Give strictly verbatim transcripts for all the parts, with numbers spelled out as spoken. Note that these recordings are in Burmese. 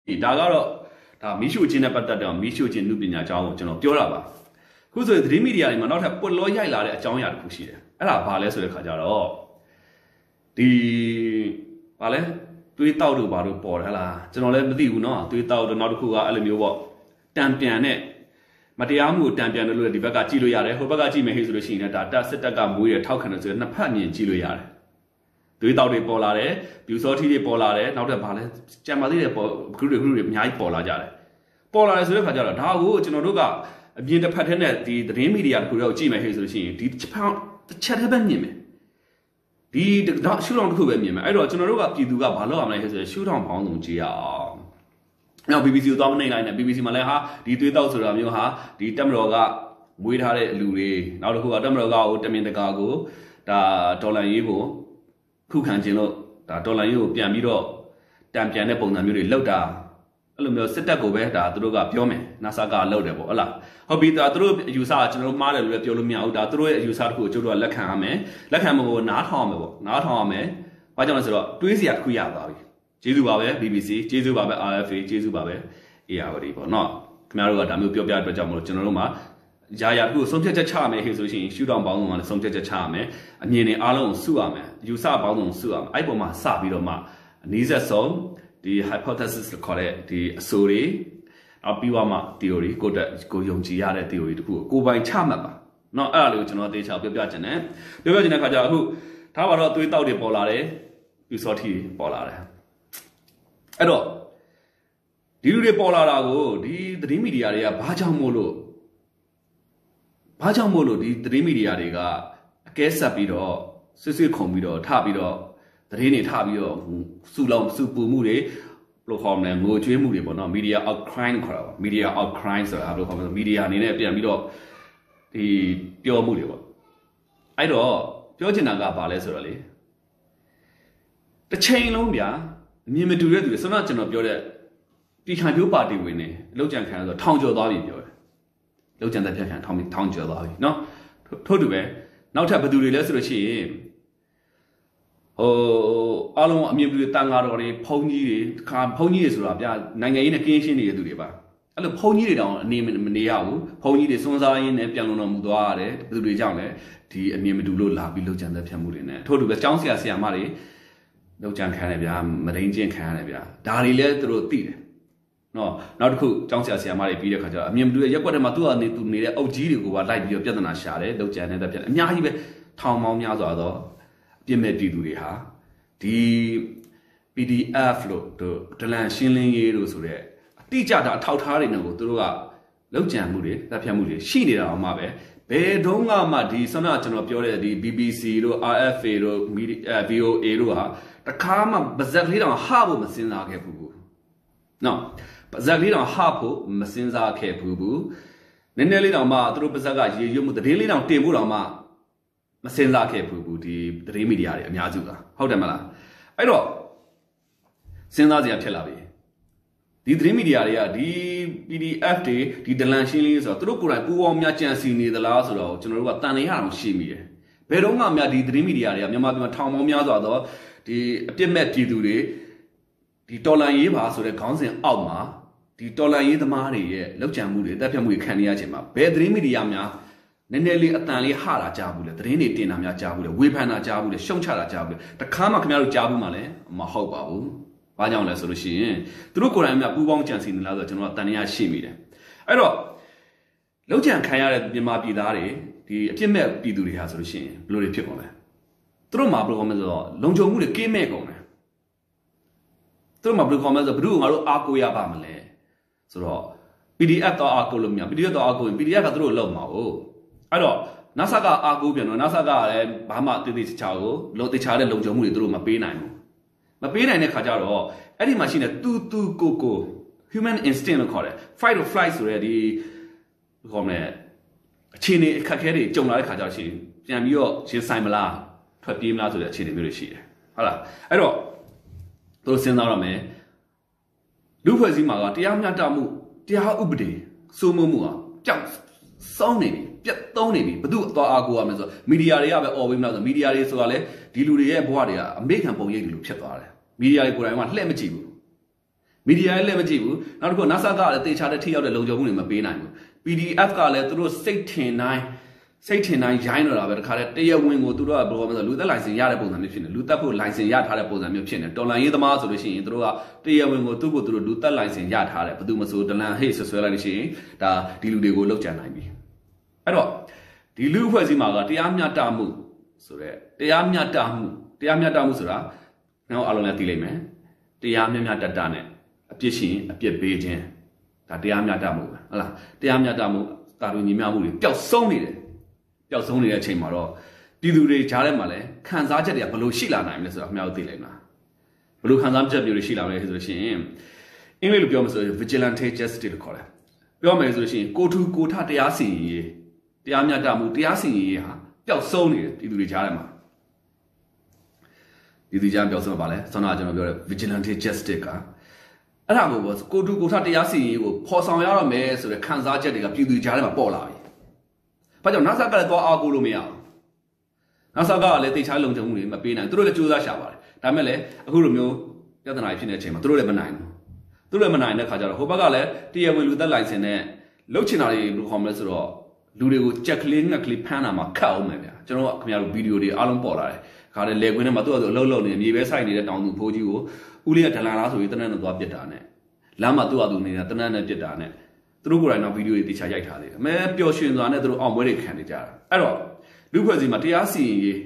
ဒါကတော့ဒါမီးရှို့ခြင်းနဲ့ပတ်သက်တဲ့မီးရှို့ခြင်းနုပညာအကြောင်းကိုကျွန်တော်ပြောတာပါခုဆိုရင်သတင်းမီဒီယာတွေမှာနောက်ထပ်ပွတ်လောရိုက်လာတဲ့အကြောင်းအရာတစ်ခုရှိတယ်အဲ့ဒါဘာလဲဆိုတဲ့ခါကျတော့ဒီဘာလဲတွေးတောက်တို့ဘာလို့ပေါ်တယ်ဟလားကျွန်တော်လည်းမသိဘူးเนาะတွေးတောက်တို့နောက်တစ်ခုကအဲ့လိုမျိုးပေါ့တံပြန်နဲ့မတရားမှုတံပြန်လို့ဒီဘက်ကကြည့်လို့ရတယ်ဟိုဘက်ကကြည့်မယ်ဟေ့ဆိုလို့ရှိရင်လည်းဒါတက်စစ်တက်ကမွေးရထောက်ခံတယ်ဆိုတော့နှစ်ဖက်မြင်ကြည့်လို့ရတယ်တွေးတောက်တွေပေါ်လာတယ်ဗျူစောထီတွေပေါ်လာတယ်နောက်ထပ်ဘာလဲကြံပါသေးတယ်ပေါ်ဂရုတွေဂရုတွေအများကြီးပေါ်လာကြတယ်ပေါ်လာတယ်ဆိုတဲ့ခါကျတော့ဒါကိုကျွန်တော်တို့ကအပြင်တစ်ဖက်ထဲနဲ့ဒီသတင်းမီဒီယာကိုတော့ကြည့်မယ်ဟေ့ဆိုလို့ရှိရင်ဒီတစ်ချက်တစ်ပဲမြင်မယ်ဒီတော့ရှူထောင်တစ်ခုပဲမြင်မယ်အဲ့တော့ကျွန်တော်တို့ကပြည်သူကဘာလုပ်ရမလဲဟဲ့ဆိုရင်ရှူထောင်ပေါင်းစုံကြည့်ရအောင်နောက် B B C ကိုသွားမနိုင်လိုက်နဲ့ B B C မှာလည်းဟာဒီသွေးတောက်ဆိုတာမျိုးဟာဒီတက်မတော်ကမွေးထားတဲ့အလူတွေနောက်တစ်ခုကတက်မတော်ကကိုတမင်တကာကိုဒါဒေါ်လာရေးကိုခုခံခြင်းလို့ဒါဒေါ်လာရေးကိုပြန်ပြီးတော့တံပြန်တဲ့ပုံစံမျိုးတွေလောက်တာအဲ့လိုမျိုးစစ်တပ်ကိုပဲဒါသူတို့ကပြောမယ် NASA ကလောက်တယ်ပေါ့ဟုတ်လားဟုတ်ပြီဒါသူတို့အယူဆကကျွန်တော်တို့မှားတယ်လို့လည်းပြောလို့မရဘူးဒါသူတို့ရဲ့အယူဆတစ်ခုကိုကျတို့ကလက်ခံရမယ်လက်ခံမကိုနားထောင်ရမယ်ပေါ့နားထောင်ရမယ်ဘာကြောင့်လဲဆိုတော့တွေးစရာတစ်ခုရသွားပြီကျေးဇူးပါပဲ B B C ကျေးဇူးပါပဲ R F A ကျေးဇူးပါပဲ A R D ပေါ့နော်ခင်ဗျားတို့ကဒါမျိုးပြောပြအတွက်ကြောင့်မလို့ကျွန်တော်တို့မှာရာရာတစ်ခုဆုံးဖြတ်ချက်ချရမယ်ဟေ့ဆိုရှင်ရှူတောင်ပေါင်းစုံကလည်းဆုံးဖြတ်ချက်ချရမယ်အမြင်တွေအားလုံးကိုစုရမယ်ယူဆပေါင်းစုံစုရမယ်အဲ့ပုံမှာစပြီးတော့မှအနည်းဆက်ဆုံးဒီ hypothesis လို့ခေါ်တဲ့ဒီအဆိုတွေနောက်ပြီးတော့မှ theory ကိုတက်ကိုယုံကြည်ရတဲ့ theory တခုကိုကိုပိုင်ချမှတ်ပါเนาะအဲ့ဒါလေးကိုကျွန်တော်သေချာပြောပြချင်တယ်ပြောပြချင်တဲ့ခါကျအခုထားပါတော့သွေးတောက်တွေပေါ်လာတယ်ပြူစောထီပေါ်လာတယ်အဲ့တော့ဒီလူတွေပေါ်လာတာကိုဒီသတင်းမီဒီယာတွေကဘာကြောင့်မို့လို့ဘာကြောင့်မို့လို့ဒီသတင်းမီဒီယာတွေကအကဲဆက်ပြီးတော့ဆွဆွခုံပြီးတော့ထပြီးတော့သတင်းတွေထပြီးတော့စူလောင်စူပူမှုတွေဘယ်လိုခေါ်မလဲငိုကြွေးမှုတွေပေါ့နော် media outcry ခေါ်တာပါ media outcry ဆိုတာဘယ်လိုခေါ်မလဲ media အနေနဲ့ပြန်ပြီးတော့ဒီပြောမှုတွေပေါ့အဲ့တော့ပြောချင်တာကဘာလဲဆိုတော့လေတစ်ချိန်လုံးဗျာအမြင်မတူတဲ့သူတွေဆန္ဒကျွန်တော်ပြောတဲ့ပြည်ခံပြိုးပါတီဝင်တွေလောက်ကြံခံဆိုထောင်ကျော်သွားပြီပြောတယ်လောက်ကြံတဲ့ပြခံထောင်ထောင်ကျော်သွားပြီเนาะထို့တူပဲနောက်ထပ်ဘယ်သူတွေလဲဆိုလို့ရှိရင်ဟိုအားလုံးအမြင်ပြတန်ဃာတော်တွေဘုန်းကြီးတွေခါဘုန်းကြီးတွေဆိုတာဗျာနိုင်ငံရေးနဲ့ကင်းရှင်းနေတဲ့သူတွေပါအဲ့လိုဘုန်းကြီးတွေတောင်အနေမနေရဘူးဘုန်းကြီးတွေစွန်းစားရင်းနဲ့ပြန်လုံတော်မူသွားရတယ်ဘယ်သူတွေကြောင့်လဲဒီအမြင်မတူလို့လာပြီးလောက်ကြံတဲ့ဖြတ်မှုတွေနဲ့ထို့တူပဲကျောင်းဆရာဆရာမတွေလောက်ကြံခံရတယ်ဗျာမရင်းချင်းခံရတယ်ဗျာဒါတွေလည်းသူတို့သိတယ်နော်နောက်တစ်ခုကျောင်းဆရာဆရာမတွေပြီးတဲ့ခါကျတော့အမြင်မတူတဲ့ရက်ွက်ထဲမှာသူ့အနေသူနေတဲ့အုပ်ကြီးတွေကိုပါလိုက်ပြီးတော့ပြဿနာရှာတယ်လောက်ကြံနေတဲ့ဖြတ်အများကြီးပဲထောင်ပေါင်းများစွာတော့ပြစ်မဲ့ပြည်သူတွေဟာဒီ P D F လို့တို့ဒလန်ရှင်းလင်းရေးလို့ဆိုတဲ့အတိအကျတာအထောက်ထားတွေနဲ့ကိုသူတို့ကလောက်ကြံမှုတွေတပ်ဖြတ်မှုတွေရှိနေတာအောင်မှပဲဘယ်တုန်းကမှဒီဆန္ဒကျွန်တော်ပြောတဲ့ဒီ B B C တို့ R F A တို့ V O A တို့ဟာတခါမှပါဇက်လေးတောင်ဟဖို့မစင်စားခဲ့ဘူးနော်ပါဇက်လေးတောင်ဟဖို့မစင်စားခဲ့ဘူးနည်းနည်းလေးတောင်မှသူတို့ပါဇက်ကရေရွတ်မှုတည်လေးတောင်တင်ဖို့တောင်မှမစင်စားခဲ့ဘူးဒီသတင်းမီဒီယာတွေအများစုကဟုတ်တယ်မလားအဲ့တော့စဉ်းစားစရာဖြစ်လာပြီဒီသတင်းမီဒီယာတွေကဒီ P D F တွေဒီဒလန်ရှင်းလင်းဆိုတော့သူတို့ကိုယ်တိုင်ပူပေါင်းများကြံစီနေသလားဆိုတော့ကျွန်တော်တို့ကတန်နေရအောင်ရှိမိတယ်ဘယ်တော့မှများဒီသတင်းမီဒီယာတွေကမြန်မာပြည်မှာထောင်ပေါင်းများစွာတော့ဒီအပြစ်မဲ့ပြည်သူတွေဒီတော်လန်ရေးပါဆိုတဲ့ခေါင်းစဉ်အောက်မှာဒီတော်လန်ရေးသမားတွေရဲ့လောက်ကြံမှုတွေတပ်ဖြတ်မှုတွေခံနေရခြင်းမှာဘယ်သတင်းမီဒီယာများနည်းနည်းလေးအတန်လေးဟတာကြားဘူးလေသတင်းတွေတင်တာများကြားဘူးလေဝေဖန်တာကြားဘူးလေရှုံချတာကြားဘူးလေတခါမှခင်ဗျားတို့ကြားဘူးမှလည်းမဟုတ်ပါဘူးဘာကြောင့်လဲဆိုလို့ရှိရင်သူတို့ကိုယ်တိုင်များပူပေါင်းကြံစီနေလားဆိုတော့ကျွန်တော်ကတန်ရရှိမိတယ်အဲ့တော့လောက်ကြံခံရတဲ့မြန်မာပြည်သားတွေဒီအပြစ်မဲ့ပြည်သူတွေဟာဆိုလို့ရှိရင်ဘယ်လိုတွေဖြစ်ကုန်လဲသူတို့မှာဘယ်လိုကောင်းမလဲဆိုတော့လုံခြုံမှုတွေကင်းမဲ့ကုန်တယ်သူတို့မှာဘယ်လိုကောင်းမလဲဆိုတော့ဘယ်သူ့ကိုငါတို့အားကိုးရပါမလဲဆိုတော့ P D F တော့အားကိုးလို့မရ P D F တော့အားကိုးရင် P D F ကသူတို့လောက်မှာဟုတ်အဲ့တော့ NASA ကအားကိုးပြန်တော့ NASA ကလည်းဘာမှတည်တည်ချာကိုလုံတခြားတဲ့လုံခြုံမှုတွေသူတို့မပေးနိုင်ဘူးမပေးနိုင်တဲ့ခါကျတော့အဲ့ဒီမှာရှိနေတူတူကိုကို human instinct လို့ခေါ်တယ် fight or flight ဆိုတဲ့ဒီခေါ်မယ်အခြေအနေအခက်အခဲတွေကြုံလာတဲ့ခါကျတော့ရှိပြန်ပြီးတော့ရင်ဆိုင်မလားထွက်ပြေးမလားဆိုတဲ့အခြေအနေမျိုးတွေရှိတယ်ဟုတ်လားအဲ့တော့သူစဉ်းစားရမယ်လူဖွဲ့စည်းမှာကတရားမျှတမှုတရားဥပဒေစိုးမိုးမှုဟာကြောက်စောင်းနေပြီပြတ်သုံးနေပြီဘသူသွားအားကိုးရမယ်ဆိုတော့မီဒီယာတွေကပဲអော်ပေးမလားဆိုတော့မီဒီယာတွေဆိုတာလေဒီလူတွေရဲ့ဘဝတွေကအမေရိကန်ပုံရိပ်တွေလိုဖြစ်သွားတယ်မီဒီယာတွေကိုယ်တိုင်ကလှည့်မကြည့်ဘူး media လည်းမကြည့်ဘူးနောက်တစ်ခု NASA ကလည်းတေချာတဲ့ထိရောက်တဲ့လုံခြုံမှုတွေမပေးနိုင်ဘူး P D F ကလည်းသူတို့စိတ်ထင်တိုင်းစိတ်ထင်တိုင်းရိုင်းတော့တာပဲတခါတည်းတရားဝင်ကိုသူတို့ကဘယ်လိုမှမဆိုလူသက်လိုင်စင်ရတဲ့ပုံစံမျိုးဖြစ်နေလူသက်ဖို့လိုင်စင်ရထားတဲ့ပုံစံမျိုးဖြစ်နေတော်လန်ရေးသမားဆိုလို့ရှိရင်သူတို့ကတရားဝင်ကိုသူ့ကိုသူတို့လူသက်လိုင်စင်ရထားတယ်ဘယ်သူမှဆိုဒလန်ဟေ့ဆွဆွဲလိုက်လို့ရှိရင်ဒါဒီလူတွေကိုလောက်ကြံနိုင်ပြီအဲ့တော့ဒီလူအဖွဲ့အစည်းမှာကတရားမျှတမှုဆိုတဲ့တရားမျှတမှုတရားမျှတမှုဆိုတာကျွန်တော်အားလုံးလည်းသိလိမ့်မယ်တရားမျှမျှတတနဲ့အပြစ်ရှင်အပြစ်ပေးခြင်းဒါတရားမျှတမှုပဲဟုတ်လားတရားမျှတမှုတာဝန်ညီမျှမှုတွေပျောက်ဆုံးနေတယ်ပျောက်ဆုံးနေတဲ့အချိန်မှာတော့ပြည်သူတွေကြားထဲမှာလည်းခံစားချက်တွေကဘယ်လိုရှိလာနိုင်မလဲဆိုတာအများကြီးသိလိုက်မှာဘယ်လိုခံစားချက်မျိုးတွေရှိလာမလဲဆိုလို့ရှိရင်အင်္ဂလိပ်လိုပြောမှဆိုရင် vigilante justice လို့ခေါ်တယ်ပြောမယ်ဆိုလို့ရှိရင်ကိုထူကိုထတရားစီရင်ရေးတရားမျှတမှုတရားစီရင်ရေးဟာပျောက်ဆုံးနေတယ်ပြည်သူတွေကြားထဲမှာပြည်သူကြားပျောက်ဆုံးပါလဲဆောနာကျွန်တော်ပြောတဲ့ vigilante justice ကအဲ့ဒါကိုကိုတူကိုထတရားစီရင်ကိုပေါ်ဆောင်ရတော့မယ်ဆိုတဲ့ခံစားချက်တွေကပြည်သူကြားထဲမှာပေါ်လာပြီ။ဘာကြောင့် NASA ကလည်းတော့အားကိုလို့မရဘူး။ NASA ကလည်းတိတ်ချလုံခြုံမှုတွေမပေးနိုင်သူတို့လည်းကြိုးစားရှာပါတယ်။ဒါပေမဲ့လည်းအခုလိုမျိုးပြဿနာဖြစ်နေတဲ့အချိန်မှာသူတို့လည်းမနိုင်ဘူး။သူတို့လည်းမနိုင်တဲ့ခါကျတော့ဟိုဘက်ကလည်းတရားဝင်လူသက်လိုင်စင်နဲ့လှုပ်ချင်တာတွေဘယ်လိုခေါ်မလဲဆိုတော့လူတွေကိုကြက်ကလေးငက်ကလေးဖမ်းတာမှခတ်အောင်မယ်ဗျာ။ကျွန်တော်ကခင်ဗျားတို့ဗီဒီယိုတွေအားလုံးပေါ်လာတယ်။ခါတယ်လေကွင်းထဲမှာသူ့အတူအလုပ်လုပ်နေမြေပဲဆိုင်နေတဲ့တောင်သူဖိုးကြီးကိုဦးလေးကဒလန်လားဆိုပြီးတနက်နဲ့သွားပစ်တာနဲ့လမ်းမှာသူ့အတူနေတာတနက်နဲ့ပစ်တာနဲ့သူတို့ကိုယ်တိုင်တော့ဗီဒီယိုတွေတေချာရိုက်ထားသေးတယ်။အမဲပျော်ရွှင်စွာနဲ့သူတို့အောင်ပွဲတွေခံနေကြတာ။အဲ့တော့လူဖွဲ့စည်းမှာတရားစီရင်ရေး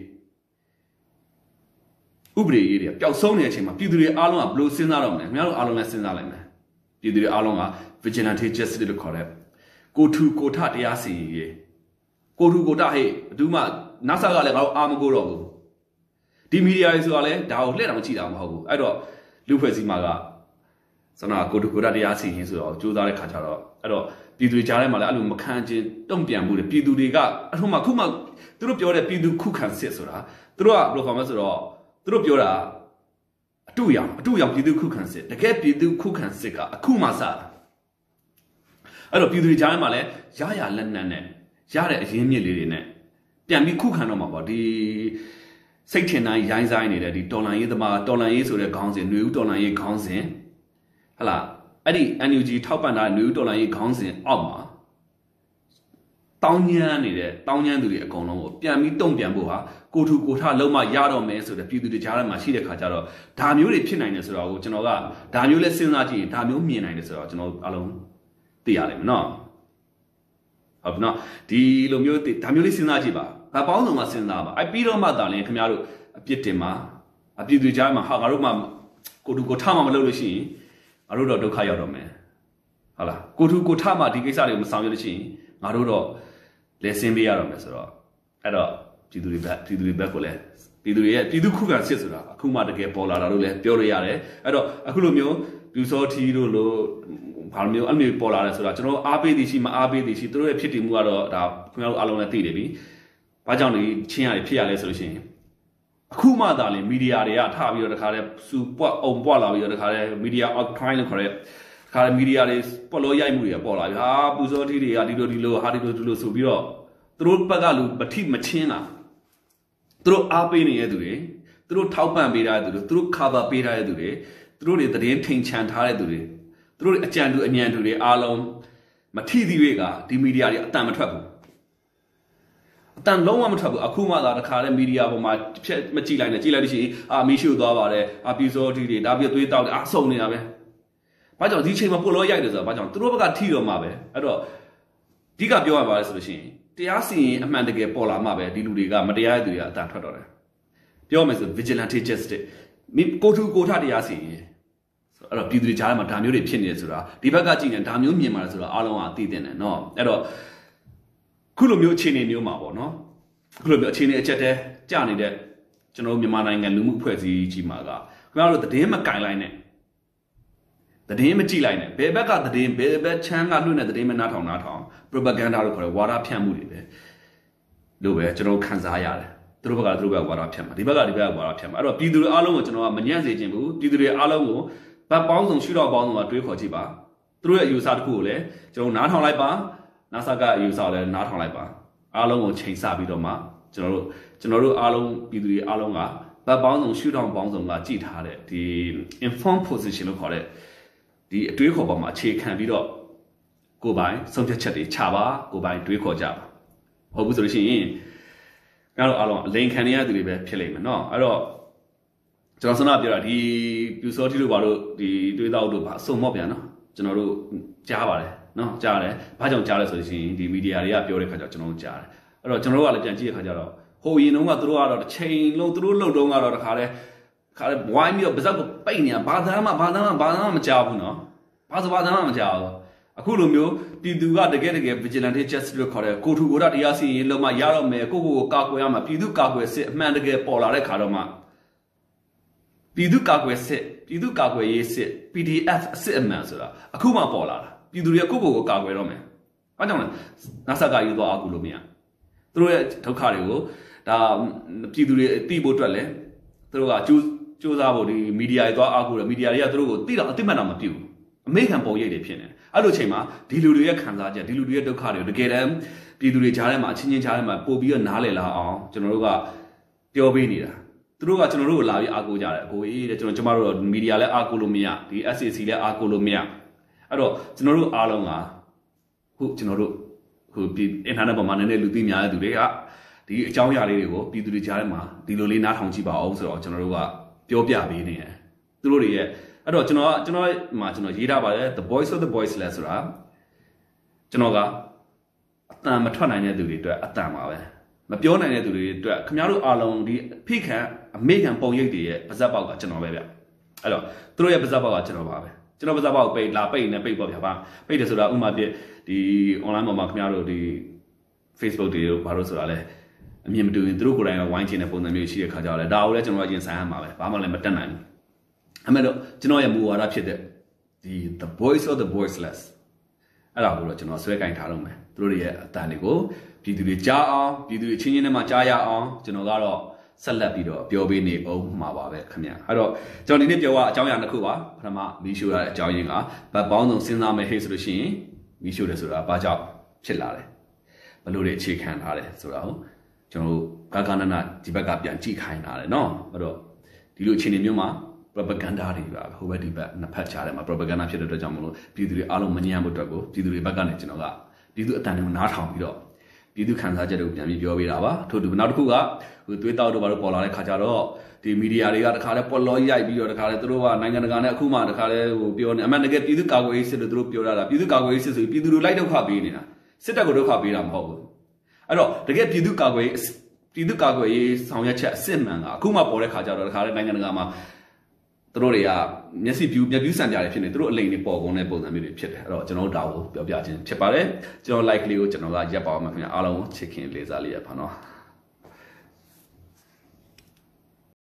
ဥပဒေရေးတွေပျောက်ဆုံးနေတဲ့အချိန်မှာပြည်သူတွေအားလုံးကဘယ်လိုစဉ်းစားတော့မလဲ။ခင်ဗျားတို့အားလုံးလည်းစဉ်းစားလိုက်မယ်။ပြည်သူတွေအားလုံးက vigilante justice လို့ခေါ်တဲ့ကိုထူကိုထတရားစီရင်ရေးကိုထူကိုထဟဲ့အတူမှ NASA ကလည်းငါတို့အားမကိုတော့ဘူး။ဒီမီဒီယာတွေဆိုတာလည်းဒါကိုလှည့်တာမကြည့်တာမဟုတ်ဘူး။အဲ့တော့လူဖွဲ့စည်းမှာကစနာကိုတူကိုရတရားစီရင်ဆိုတော့ကြိုးစားတဲ့ခါကျတော့အဲ့တော့ပြည်သူကြားထဲမှာလည်းအဲ့လိုမခံချင်းတုံ့ပြန်မှုတွေပြည်သူတွေကအထုံးမှခုမှသူတို့ပြောတဲ့ပြည်သူခုခံစစ်ဆိုတာသူတို့ကဘယ်လိုခေါ်မလဲဆိုတော့သူတို့ပြောတာအတူရောင်အတူရောင်ပြည်သူခုခံစစ်တကယ်ပြည်သူခုခံစစ်ကအခုမှစတာအဲ့တော့ပြည်သူတွေကြားထဲမှာလည်းရရလက်နက်နဲ့ရတဲ့အရင်းမြစ်လေးတွေနဲ့ပြန်ပြီးခုခံတော့မှာပေါ့ဒီစိတ်ထင်တိုင်းရိုင်းဆိုင်နေတဲ့ဒီတော်လန်ရေးသမားတော်လန်ရေးဆိုတဲ့ခေါင်းစဉ်ຫນွေဦးတော်လန်ရေးခေါင်းစဉ်ဟလာအဲ့ဒီ N U G ထောက်ပံ့တာຫນွေဦးတော်လန်ရေးခေါင်းစဉ်အောက်မှာတောင်းညမ်းနေတဲ့တောင်းညမ်းသူတွေအကုန်လုံးကိုပြန်ပြီးတုံ့ပြန်ဖို့ဟာကိုထူကိုထလုံးမရတော့မယ်ဆိုတဲ့ပြည်သူတွေကြားထဲမှာရှိတဲ့ခါကျတော့ဒါမျိုးတွေဖြစ်နိုင်တယ်ဆိုတော့ကိုကျွန်တော်ကဒါမျိုးလဲစဉ်းစားကြည့်ရင်ဒါမျိုးမြင်နိုင်တယ်ဆိုတော့ကျွန်တော်အားလုံးသိရလိမ့်မယ်နော်ဟုတ်ပြီနော်ဒီလိုမျိုးဒါမျိုးလေးစဉ်းစားကြည့်ပါဘာပေါင်းစုံမှစဉ်းစားပါအဲ့ပြီးတော့မှသာလဲခင်ဗျားတို့အပြစ်တင်မှာအပြစ်တွေကြားမှာဟာငါတို့မှကိုထူကိုထမှမလုပ်လို့ရှိရင်ငါတို့တော့ဒုက္ခရောက်တော့မယ်ဟုတ်လားကိုထူကိုထမှဒီကိစ္စတွေကိုမဆောင်ရွက်လို့ရှိရင်ငါတို့တော့လက်ဆင်းပေးရတော့မယ်ဆိုတော့အဲ့တော့ပြည်သူတွေဘက်ပြည်သူတွေဘက်ကိုလည်းပြည်သူတွေရဲ့ပြည်သူခုခံစစ်ဆိုတာအခုမှတကယ်ပေါ်လာတာလို့လည်းပြောလို့ရတယ်အဲ့တော့အခုလိုမျိုးပြူစောထီတို့လိုဘာလိုမျိုးအဲ့လိုပေါ်လာတယ်ဆိုတာကျွန်တော်အားပေးသည်ရှိမအားပေးသည်ရှိသူတို့ရဲ့ဖြစ်တည်မှုကတော့ဒါခင်ဗျားတို့အားလုံးလည်းသိတယ်ပြီဘာကြောင့်လဲချင်းရတယ်ဖြစ်ရလဲဆိုလို့ရှိရင်အခုမှသာလေမီဒီယာတွေကထပြီးတော့တခါတည်းစူပွက်အုံပွက်လာပြီးတော့တခါတည်းမီဒီယာ outcry လို့ခေါ်တဲ့ခါရမီဒီယာတွေပေါ်လို့ရိုက်မှုတွေပေါ်လာပြီဟာပူစောထီတွေကဒီလိုဒီလိုဟာဒီလိုဒီလိုဆိုပြီးတော့သူတို့ဘက်ကလူပဋိမချင်းတာသူတို့အားပေးနေတဲ့သူတွေသူတို့ထောက်ပံ့ပေးထားတဲ့သူတွေသူတို့ cover ပေးထားတဲ့သူတွေသူတို့တွေသတင်းထိန်ချန်ထားတဲ့သူတွေသူတို့အကြံတူအညံတူတွေအားလုံးမထီသီးတွေကဒီမီဒီယာတွေအတန်မထွက်ဘူးအတန်လုံးဝမထွက်ဘူးအခုမှသာတခါတဲ့မီဒီယာပေါ်မှာဖြက်မကြည့်လိုက်နဲ့ကြည့်လိုက်လို့ရှိရင်အာမီရှို့သွားပါတယ်အာပူစောထီတွေဒါပြသွေးတောက်အားစုံနေတာပဲဘာကြောင့်ဒီချိန်မှာပို့လို့ရိုက်တယ်ဆိုတာဘာကြောင့်သူတို့ဘက်ကထီတော့မှာပဲအဲ့တော့အဓိကပြောရပါလဲဆိုလို့ရှိရင်တရားစီရင်အမှန်တကယ်ပေါ်လာမှပဲဒီလူတွေကမတရားတဲ့သူတွေကအတန်ထွက်တော့တယ်ပြောမယ်ဆို vigilante justice မိကိုထူကိုထတရားစီရင်အဲ့တော့ပြည်သူတွေကြားထဲမှာဒါမျိုးတွေဖြစ်နေတယ်ဆိုတာဒီဘက်ကကြည့်နေဒါမျိုးမြင်ပါတယ်ဆိုတာအားလုံးကသိတဲ့နဲ့နော်အဲ့တော့ခုလိုမျိုးအခြေအနေမျိုးမှာပေါ့နော်ခုလိုမျိုးအခြေအနေအချက်တည်းကြာနေတဲ့ကျွန်တော်တို့မြန်မာနိုင်ငံလူမှုအဖွဲ့အစည်းကြီးမှာကခင်ဗျားတို့သတင်းမကင်လိုက်နဲ့သတင်းမကြည့်လိုက်နဲ့ဘယ်ဘက်ကသတင်းဘယ်ဘက်ချမ်းကလွှင့်တဲ့သတင်းမနားထောင်နားထောင် propaganda လို့ခေါ်တဲ့ဝါဒဖြန့်မှုတွေပဲလို့ပဲကျွန်တော်ခန်းစားရတယ်သူတို့ဘက်ကသူတို့ဘက်ကဝါဒဖြန့်မှာဒီဘက်ကဒီဘက်ကဝါဒဖြန့်မှာအဲ့တော့ပြည်သူတွေအားလုံးကိုကျွန်တော်ကမညံ့စေချင်ဘူးပြည်သူတွေအားလုံးကိုဗတ်ပေါင်းစုံရှုတော့ပေါင်းစုံကတွေးခေါ်ကြည့်ပါသူတို့ရဲ့အယူဆတစ်ခုကိုလည်းကျွန်တော်နားထောင်လိုက်ပါ NASA ကအယူဆကိုလည်းနားထောင်လိုက်ပါအားလုံးကိုချိန်ဆပြီးတော့မှကျွန်တော်တို့ကျွန်တော်တို့အားလုံးပြည်သူတွေအားလုံးကဗတ်ပေါင်းစုံရှုတော့ပေါင်းစုံကကြည့်ထားတဲ့ဒီ inform position လို့ခေါ်တဲ့ဒီအတွေးခေါ်ပေါ်မှာအခြေခံပြီးတော့ကိုယ်ပိုင်ဆုံးဖြတ်ချက်တွေချပါကိုယ်ပိုင်တွေးခေါ်ကြပါဟုတ်ဘူးဆိုလို့ရှိရင်အဲ့တော့အားလုံးအလိန်ခံရတဲ့သူတွေပဲဖြစ်လိမ့်မယ်နော်အဲ့တော့ကျွန်တော်စနာပြောတာဒီပြူစောတိတို့ဘာလို့ဒီတွေးတောက်တို့ဘာအစုံမော့ပြန်နော်ကျွန်တော်တို့ကြားပါတယ်နော်ကြားတယ်ဘာကြောင့်ကြားလဲဆိုလို့ရှိရင်ဒီမီဒီယာတွေကပြောတဲ့ခါကျတော့ကျွန်တော်တို့ကြားတယ်အဲ့တော့ကျွန်တော်တို့ကလည်းပြန်ကြည့်တဲ့ခါကျတော့ဟိုရင်တုန်းကသူတို့ကတော့တစ်ချိန်လုံးသူတို့လှုပ်တုန်းကတော့တခါလဲခါလဲဝိုင်းပြီးတော့ပါဇက်ကိုပိတ်နေတာဘာသာမှဘာသာမှဘာသာမှမကြောက်ဘူးနော်ဘာသာဘာသာမှမကြောက်ဘူးအခုလိုမျိုးပြည်သူကတကယ်တကယ် vigilante justice လို့ခေါ်တဲ့ကိုထူကိုရတရားစီရင်လုံးမရတော့မယ်ကိုကိုကိုကာကွယ်ရမှာပြည်သူကာကွယ်စစ်အမှန်တကယ်ပေါ်လာတဲ့ခါတော့မှပြည်သူကာကွယ်စစ်ပြည်သူကာကွယ်ရေးစစ် P D F အစစ်အမှန်ဆိုတာအခုမှပေါ်လာတာပြည်သူတွေကကိုကိုကိုကာကွယ်တော့မယ်ဘာကြောင့်လဲနာဆာကယူသွားအခုလို့မရသူတို့ရဲ့ဒုက္ခတွေကိုဒါပြည်သူတွေသိဖို့အတွက်လဲသူတို့ကကြိုးကြိုးစားဖို့ဒီမီဒီယာတွေသွားအားကိုးတယ်မီဒီယာတွေကသူတို့ကိုသိတော့အသိမှတ်တော့မပြုဘူးအမေခံပုံရိပ်တွေဖြစ်နေတယ်အဲ့လိုချိန်မှာဒီလူတွေရဲ့ခံစားချက်ဒီလူတွေရဲ့ဒုက္ခတွေကိုတကယ်တမ်းပြည်သူတွေကြားထဲမှာအချင်းချင်းကြားထဲမှာပို့ပြီးတော့နားလည်လာအောင်ကျွန်တော်တို့ကပြောပေးနေတာသူတို့ကကျွန်တော်တို့ကိုလာပြီးအားကိုးကြတယ်အကိုအေးတဲ့ကျွန်တော်ကျမတို့တော့မီဒီယာလည်းအားကိုးလို့မရဒီ S A C လည်းအားကိုးလို့မရအဲ့တော့ကျွန်တော်တို့အားလုံးကခုကျွန်တော်တို့ဟိုဒီအင်တာနက်ပေါ်မှာနည်းနည်းလူသိများတဲ့သူတွေကဒီအကြောင်းအရာလေးတွေကိုပြည်သူတွေကြားထဲမှာဒီလိုလေးနားထောင်ကြည့်ပါအောင်ဆိုတော့ကျွန်တော်တို့ကပြောပြပေးနေတယ်သူတို့တွေရဲ့အဲ့တော့ကျွန်တော်ကကျွန်တော်မှာကျွန်တော်ရေးထားပါတယ် the voice of the voiceless ဆိုတာကျွန်တော်ကအတန်မထွက်နိုင်တဲ့သူတွေအတွက်အတန်ပါပဲမပြောနိုင်တဲ့သူတွေအတွက်ခင်ဗျားတို့အားလုံးဒီဖိခံအမေခံပုံရိပ်တွေရဲ့ပါဇက်ပေါက်ကကျွန်တော်ပဲဗျအဲ့တော့သူတို့ရဲ့ပါဇက်ပေါက်ကကျွန်တော်ပါပဲကျွန်တော်ပါဇက်ပေါက်ပိတ်လာပိတ်နေပိတ်ပေါ့ဗျာပါပိတ်တယ်ဆိုတာဥမာပြဒီ online ပေါ်မှာခင်ဗျားတို့ဒီ Facebook တွေဘာလို့ဆိုတာလဲအမြင်မတူရင်သူတို့ကိုယ်တိုင်ကဝိုင်းချင်တဲ့ပုံစံမျိုးရှိတဲ့ခါကြတော့လေဒါကိုလည်းကျွန်တော်ကရင်ဆိုင်ရမှာပဲဘာမှလည်းမတက်နိုင်ဘူးအမေတို့ကျွန်တော်ရဲ့မူဝါဒဖြစ်တဲ့ဒီ the voice of the voiceless အဲ့ဒါကိုတော့ကျွန်တော်ဆွဲကင်ထားလို့မယ်သူတို့ရဲ့အတန်တွေကိုပြည်သူတွေကြားအောင်ပြည်သူတွေချင်းချင်းနဲ့မှကြားရအောင်ကျွန်တော်ကတော့ဆက်လက်ပြီးတော့ပြောပေးနေအောင်မှာပါပဲခင်ဗျာအဲ့တော့ကျွန်တော်ဒီနေ့ပြောတာအကြောင်းအရာတစ်ခုပါပထမမီးရှို့ရတဲ့အကြောင်းရင်းကဗတ်ပေါင်းစုံစဉ်းစားမယ်ဟဲ့ဆိုလို့ရှိရင်မီးရှို့တယ်ဆိုတာဘာကြောင့်ဖြစ်လာလဲဘလို့တွေအခြေခံထားတယ်ဆိုတာဟုတ်ကျွန်တော်ကာကနနာဒီဘက်ကပြန်ကြည့်ခိုင်းထားတယ်နော်အဲ့တော့ဒီလိုအခြေအနေမျိုးမှာ propaganda တွေပါဟိုဘက်ဒီဘက်နှစ်ဖက်ချားတယ်မှာ propaganda ဖြစ်တဲ့အတွက်ကြောင့်မလို့ပြည်သူတွေအားလုံးမငြင်းရမှုအတွက်ကိုပြည်သူတွေဘက်ကနေကျွန်တော်ကပြည်သူအတန်တွေကိုနားထောင်ပြီးတော့ပြည်သူခံစားချက်တွေကိုပြန်ပြီးပြောပေးတာပါထို့တူနောက်တစ်ခုကဟိုသွေးတောက်တို့ဘာလို့ပေါ်လာတဲ့ခါကျတော့ဒီမီဒီယာတွေကတခါလဲပေါ်လောရိုက်ပြီးတော့တခါလဲသူတို့ကနိုင်ငံတကာနဲ့အခုမှတခါလဲဟိုပြောနေအမှန်တကယ်ပြည်သူကာကွယ်ရေးစစ်လို့သူတို့ပြောရတာပြည်သူကာကွယ်ရေးစစ်ဆိုပြီးပြည်သူတွေလိုက်ဒုက္ခပေးနေတာစစ်တပ်ကိုဒုက္ခပေးတာမဟုတ်ဘူးအဲ့တော့တကယ်ပြည်သူကာကွယ်ရေးပြည်သူကာကွယ်ရေးဆောင်ရွက်ချက်အစစ်မှန်ကအခုမှပေါ်တဲ့ခါကျတော့တခါလဲနိုင်ငံတကာမှာသူတို့တွေကမျက်စိပြူမျက်ပြူးစံပြတယ်ဖြစ်နေသူတို့အလိမ်တွေပေါ်ကုန်တဲ့ပုံစံမျိုးတွေဖြစ်တယ်အဲ့တော့ကျွန်တော်တို့ဒါကိုပြောပြခြင်းဖြစ်ပါတယ်ကျွန်တော် like လေးကိုကျွန်တော်ကရပ်ပါအောင်ပါခင်ဗျာအားလုံးချစ်ခင်လေးစားလေးရပါနော်